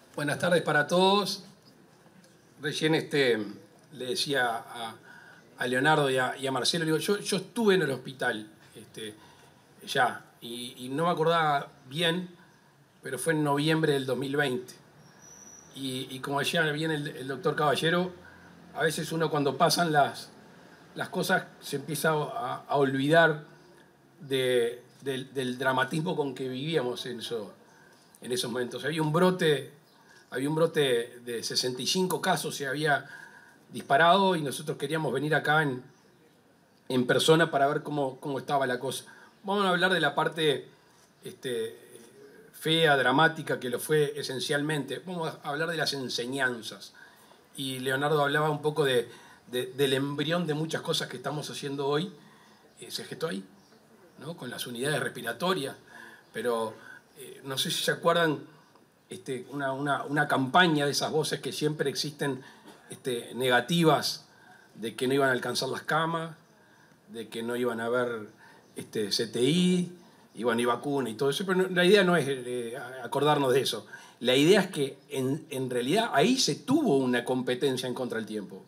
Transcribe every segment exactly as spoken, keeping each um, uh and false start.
Buenas tardes para todos. Recién este, le decía a, a Leonardo y a, y a Marcelo, digo, yo, yo estuve en el hospital este, ya, y, y no me acordaba bien, pero fue en noviembre del dos mil veinte. Y, y como decía bien el, el doctor Caballero, a veces uno cuando pasan las, las cosas se empieza a, a olvidar de, del, del dramatismo con que vivíamos en, eso, en esos momentos. Había un brote... Había un brote de sesenta y cinco casos, se había disparado y nosotros queríamos venir acá en, en persona para ver cómo, cómo estaba la cosa. Vamos a hablar de la parte este, fea, dramática, que lo fue esencialmente. Vamos a hablar de las enseñanzas. Y Leonardo hablaba un poco de, de, del embrión de muchas cosas que estamos haciendo hoy. Eh, se gestó ahí, ¿no? Con las unidades respiratorias. Pero eh, no sé si se acuerdan... Este, una, una, una campaña de esas voces que siempre existen este, negativas de que no iban a alcanzar las camas, de que no iban a haber este, C T I, iban y vacuna y todo eso, pero no, la idea no es eh, acordarnos de eso. La idea es que en, en realidad ahí se tuvo una competencia en contra del tiempo.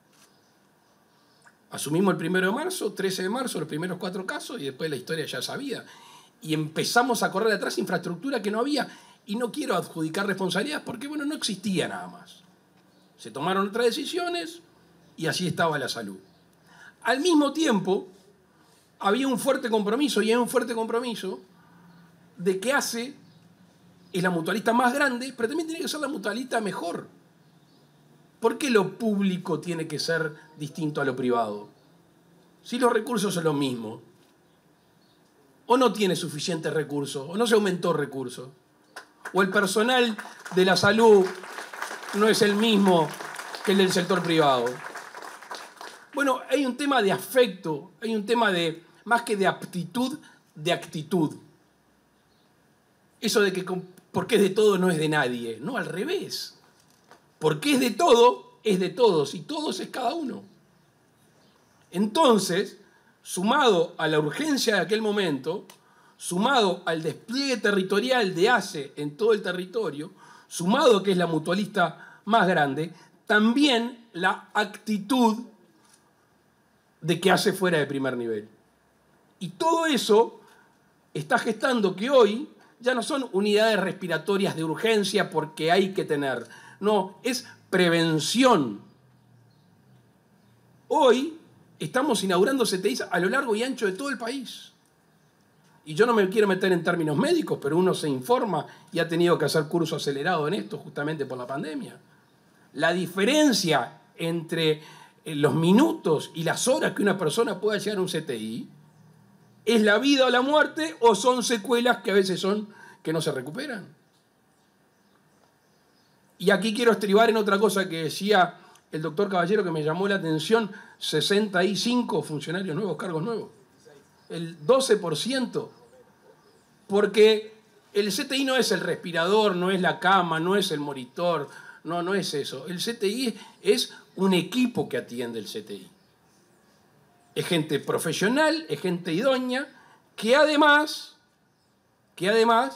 Asumimos el primero de marzo, trece de marzo, los primeros cuatro casos y después la historia ya sabía. Y empezamos a correr atrás infraestructura que no había. Y no quiero adjudicar responsabilidades porque, bueno, no existía nada más. Se tomaron otras decisiones y así estaba la salud. Al mismo tiempo, había un fuerte compromiso, y hay un fuerte compromiso, de que ACE es la mutualista más grande, pero también tiene que ser la mutualista mejor. ¿Por qué lo público tiene que ser distinto a lo privado? Si los recursos son los mismos, o no tiene suficientes recursos, o no se aumentó recursos, o el personal de la salud no es el mismo que el del sector privado. Bueno, hay un tema de afecto, hay un tema de, más que de aptitud, de actitud. Eso de que porque es de todo no es de nadie. No, al revés. Porque es de todo, es de todos, y todos es cada uno. Entonces, sumado a la urgencia de aquel momento, sumado al despliegue territorial de ACE en todo el territorio, sumado a que es la mutualista más grande, también la actitud de que ACE fuera de primer nivel. Y todo eso está gestando que hoy ya no son unidades respiratorias de urgencia porque hay que tener, no, es prevención. Hoy estamos inaugurando C T Is a lo largo y ancho de todo el país. Y yo no me quiero meter en términos médicos, pero uno se informa y ha tenido que hacer curso acelerado en esto justamente por la pandemia. La diferencia entre los minutos y las horas que una persona pueda llegar a un C T I es la vida o la muerte, o son secuelas que a veces son que no se recuperan. Y aquí quiero estribar en otra cosa que decía el doctor Caballero que me llamó la atención: sesenta y cinco funcionarios nuevos, cargos nuevos. El doce por ciento, porque el C T I no es el respirador, no es la cama, no es el monitor, no, no es eso. El C T I es un equipo que atiende el C T I. Es gente profesional, es gente idónea, que además, que además,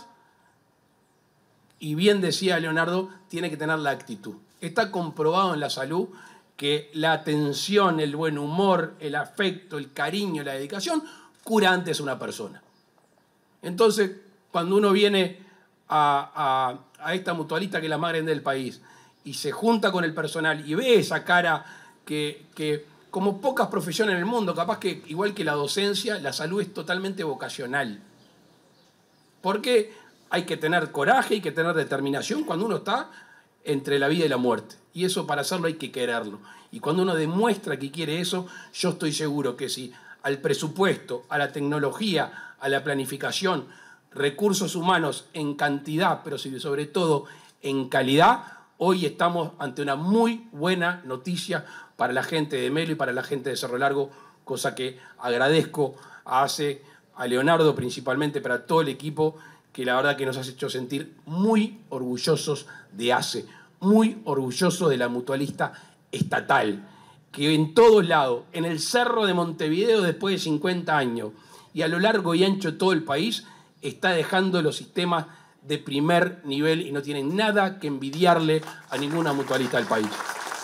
y bien decía Leonardo, tiene que tener la actitud. Está comprobado en la salud que la atención, el buen humor, el afecto, el cariño, la dedicación cura antes a una persona. Entonces, cuando uno viene a, a, a esta mutualista que es la más grande del país y se junta con el personal y ve esa cara que, que, como pocas profesiones en el mundo, capaz que igual que la docencia, la salud es totalmente vocacional. Porque hay que tener coraje, hay que tener determinación cuando uno está entre la vida y la muerte. Y eso, para hacerlo, hay que quererlo. Y cuando uno demuestra que quiere eso, yo estoy seguro que si al presupuesto, a la tecnología, a la planificación, recursos humanos en cantidad, pero sobre todo en calidad, hoy estamos ante una muy buena noticia para la gente de Melo y para la gente de Cerro Largo, cosa que agradezco a ACE, a Leonardo principalmente, para todo el equipo, que la verdad que nos has hecho sentir muy orgullosos de ACE, muy orgullosos de la mutualista estatal, que en todos lados, en el Cerro de Montevideo después de cincuenta años y a lo largo y ancho de todo el país, está dejando los sistemas de primer nivel y no tienen nada que envidiarle a ninguna mutualista del país.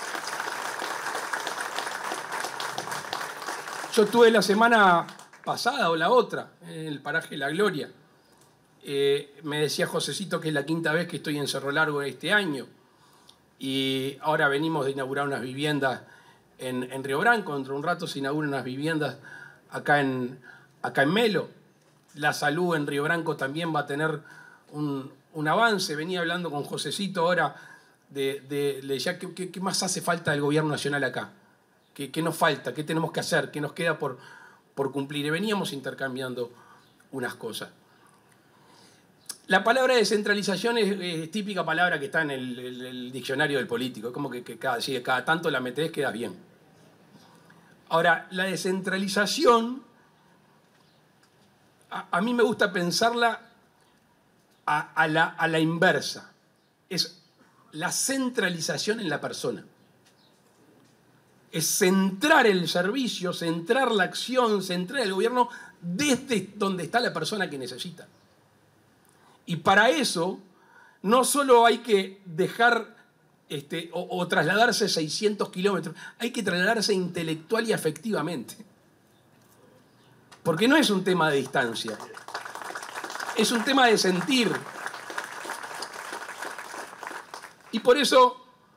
Yo estuve la semana pasada o la otra en el paraje La Gloria. Eh, me decía Josecito que es la quinta vez que estoy en Cerro Largo este año. Y ahora venimos de inaugurar unas viviendas en, en Río Branco. Dentro de un rato se inauguran unas viviendas acá en, acá en Melo. La salud en Río Branco también va a tener un, un avance. Venía hablando con Josecito ahora de, de, de ya qué, qué, qué más hace falta del gobierno nacional acá. ¿Qué, qué nos falta? ¿Qué tenemos que hacer? ¿Qué nos queda por, por cumplir? Y veníamos intercambiando unas cosas. La palabra descentralización es, es típica palabra que está en el, el, el diccionario del político. Es como que, que cada, si cada tanto la metés, queda bien. Ahora, la descentralización, a, a mí me gusta pensarla a, a, la, a la inversa. Es la centralización en la persona. Es centrar el servicio, centrar la acción, centrar el gobierno desde donde está la persona que necesita. Y para eso no solo hay que dejar este, o, o trasladarse seiscientos kilómetros, hay que trasladarse intelectual y afectivamente. Porque no es un tema de distancia, es un tema de sentir. Y por eso,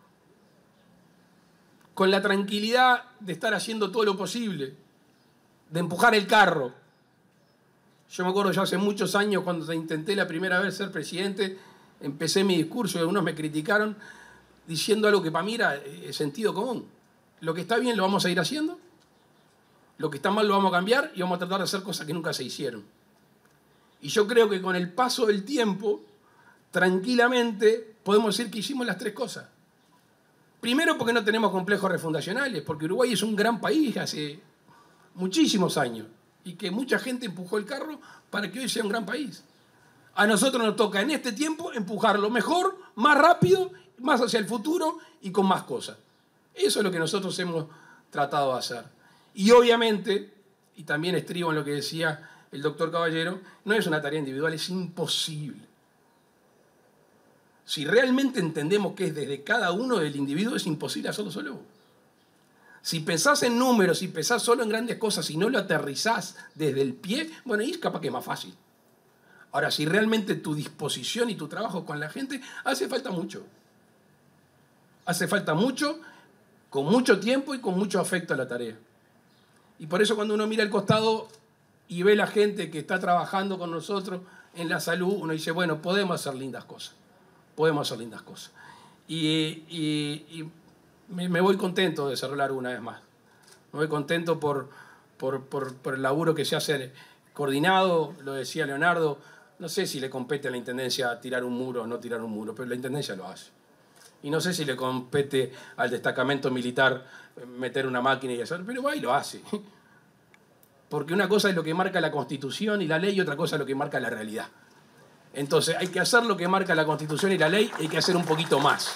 con la tranquilidad de estar haciendo todo lo posible, de empujar el carro. Yo me acuerdo ya hace muchos años cuando intenté la primera vez ser presidente, empecé mi discurso y algunos me criticaron diciendo algo que para mí era sentido común. Lo que está bien lo vamos a ir haciendo, lo que está mal lo vamos a cambiar y vamos a tratar de hacer cosas que nunca se hicieron. Y yo creo que con el paso del tiempo, tranquilamente, podemos decir que hicimos las tres cosas. Primero porque no tenemos complejos refundacionales, porque Uruguay es un gran país hace muchísimos años y que mucha gente empujó el carro para que hoy sea un gran país. A nosotros nos toca en este tiempo empujarlo mejor, más rápido, más hacia el futuro y con más cosas. Eso es lo que nosotros hemos tratado de hacer. Y obviamente, y también estribo en lo que decía el doctor Caballero, no es una tarea individual, es imposible. Si realmente entendemos que es desde cada uno del individuo, es imposible hacerlo solo. Si pensás en números, si pensás solo en grandes cosas, si no lo aterrizás desde el pie, bueno, ahí es capaz que es más fácil. Ahora, si realmente tu disposición y tu trabajo con la gente, hace falta mucho. Hace falta mucho, con mucho tiempo y con mucho afecto a la tarea. Y por eso cuando uno mira al costado y ve la gente que está trabajando con nosotros en la salud, uno dice, bueno, podemos hacer lindas cosas. Podemos hacer lindas cosas. Y, y, y me, me voy contento de Cerro Largo una vez más. Me voy contento por, por, por, por el laburo que se hace coordinado, lo decía Leonardo. No sé si le compete a la Intendencia tirar un muro o no tirar un muro, pero la Intendencia lo hace. Y no sé si le compete al destacamento militar meter una máquina y hacer, pero va y lo hace. Porque una cosa es lo que marca la Constitución y la ley y otra cosa es lo que marca la realidad. Entonces hay que hacer lo que marca la Constitución y la ley, hay que hacer un poquito más.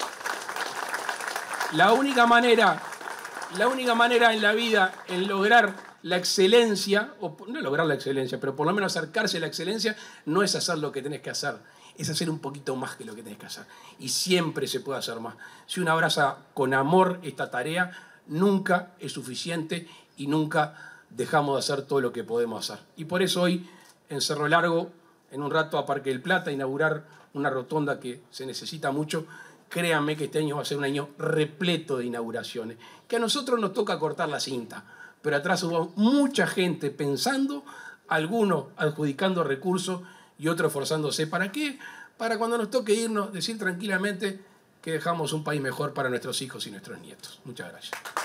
La única manera, la única manera en la vida en lograr la excelencia, o no lograr la excelencia, pero por lo menos acercarse a la excelencia, no es hacer lo que tenés que hacer, es hacer un poquito más que lo que tenés que hacer. Y siempre se puede hacer más. Si uno abraza con amor esta tarea, nunca es suficiente y nunca dejamos de hacer todo lo que podemos hacer. Y por eso hoy, en Cerro Largo, en un rato a Parque del Plata, inaugurar una rotonda que se necesita mucho. Créanme que este año va a ser un año repleto de inauguraciones, que a nosotros nos toca cortar la cinta, pero atrás hubo mucha gente pensando, algunos adjudicando recursos y otros esforzándose. ¿Para qué? Para cuando nos toque irnos, decir tranquilamente que dejamos un país mejor para nuestros hijos y nuestros nietos. Muchas gracias.